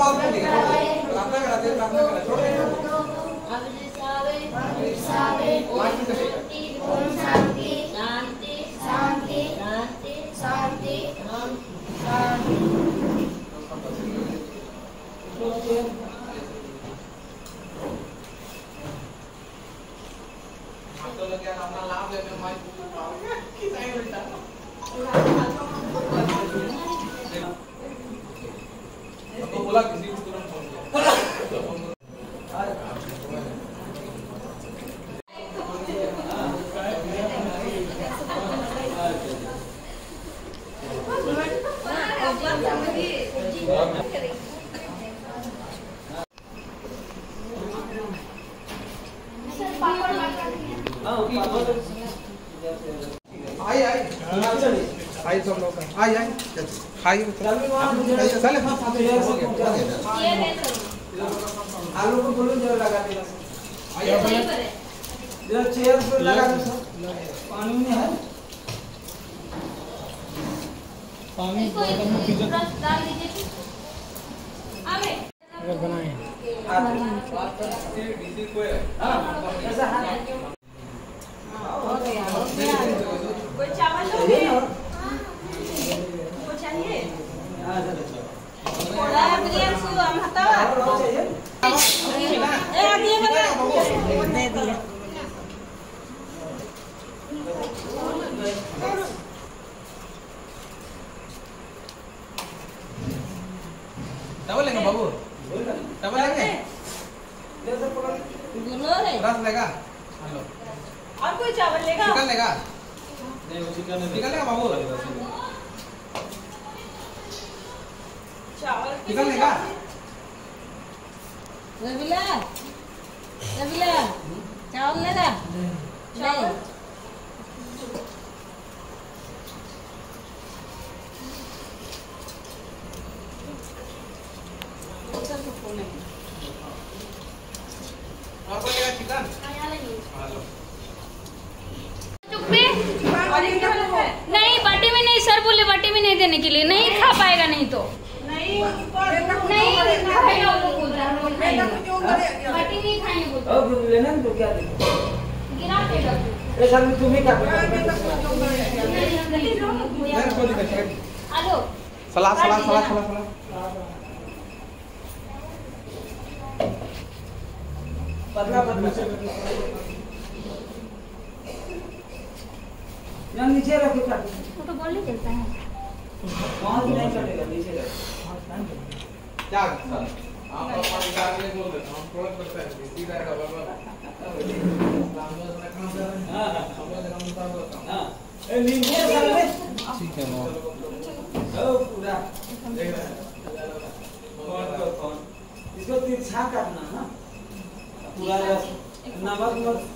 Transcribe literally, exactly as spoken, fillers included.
पास में नहीं प्रार्थना कराते हैं प्रार्थना करा छोड़ दे ओम शांति शांति शांति शांति शांति शांति। तो लगे अपना लाभ लेने माइक की टाइम मिलता तो बोला किसी को तुरंत फोन किया आई आई आई सब लोग आई आई खाई चले आलू को बोलो जरा लगा दे जरा चेयर पर लगा दो सर पानी में है पानी बोतल में पी डाल दीजिए आगे अगर बनाए बात करते डीसी को हां ऐसा हाथ हो गया कोई चावल लोगे वो चाहिए हां थोड़ा प्रियम सु हम हटावा चाहिए ए दिए बना दे दिया चावल लेंगे बाबू चावल लेंगे दोनों ले रस लेगा हेलो और कोई चावल लेगा चिकन लेगा नहीं चिकन चिकन लेगा बाबू चावल चिकन लेगा रविला रविला चावल लेगा चावल और कोई लेगा चिकन हेलो नहीं बाटी में नहीं सर बोले बाटी में नहीं देने के लिए नहीं खा पाएगा नहीं तो नहीं नहीं खाएगा वो लोग बाटी नहीं खाएंगे बोलते अब लेना तो क्या गिरा देगा ए सर तुम ही क्या हेलो सलाद सलाद सलाद सलाद सलाद पतला पतला यहाँ नीचे रखो काट वो तो गोली चलता है वहाँ से नहीं कटेगा नीचे रखो क्या सर आप पानी डाल के बोल देते हम थोड़ा करते हैं सीधा रहेगा बाबा हां हम लोग हम बता हां ए नीचे डाल ले ठीक है नो ओ पूरा देख रहा कौन कौन इसको तिरछा काटना ना पूरा नमक मत